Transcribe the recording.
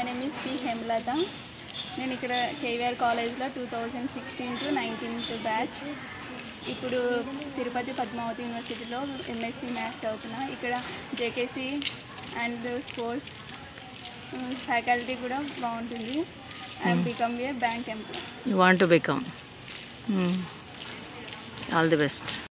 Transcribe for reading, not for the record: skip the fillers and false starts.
name is P. Hemalatha. నేను ఇక్కడ KVR కాలేజ్లో 2016 to 19 బ్యాచ్. ఇప్పుడు తిరుపతి పద్మావతి యూనివర్సిటీలో MSC మ్యాథ్స్ చదువుతున్నా. ఇక్కడ JKC అండ్ స్పోర్ట్స్ ఫ్యాకల్టీ కూడా బాగుంటుంది. I become a bank employee. You want to become? All the best.